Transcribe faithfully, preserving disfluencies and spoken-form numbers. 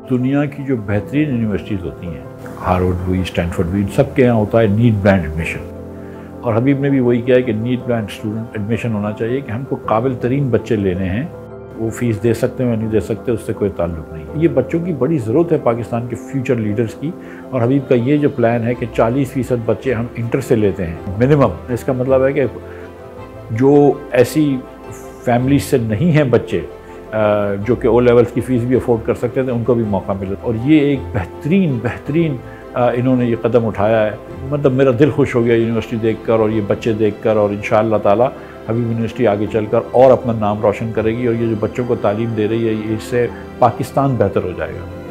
दुनिया की जो बेहतरीन यूनिवर्सिटीज़ होती हैं, हार्वर्ड हुई, स्टैनफोर्ड हुई, सबके यहाँ होता है नीट बैंड एडमिशन। और हबीब ने भी वही किया है कि नीट बैंड स्टूडेंट एडमिशन होना चाहिए कि हमको काबिल तरीन बच्चे लेने हैं। वो फ़ीस दे सकते हैं या नहीं दे सकते, उससे कोई ताल्लुक़ नहीं है। ये बच्चों की बड़ी ज़रूरत है पाकिस्तान के फ्यूचर लीडर्स की। और हबीब का ये जो प्लान है कि चालीस फ़ीसद बच्चे हम इंटर से लेते हैं मिनिमम, इसका मतलब है कि जो ऐसी फैमिली से नहीं हैं बच्चे जो कि ओ लेवल्स की फ़ीस भी अफोर्ड कर सकते थे, उनको भी मौका मिले। और ये एक बेहतरीन बेहतरीन इन्होंने ये कदम उठाया है। मतलब मेरा दिल खुश हो गया यूनिवर्सिटी देखकर और ये बच्चे देखकर। और इंशाअल्लाह ताला हबीब यूनिवर्सिटी आगे चलकर और अपना नाम रोशन करेगी और ये जो बच्चों को तालीम दे रही है, इससे पाकिस्तान बेहतर हो जाएगा।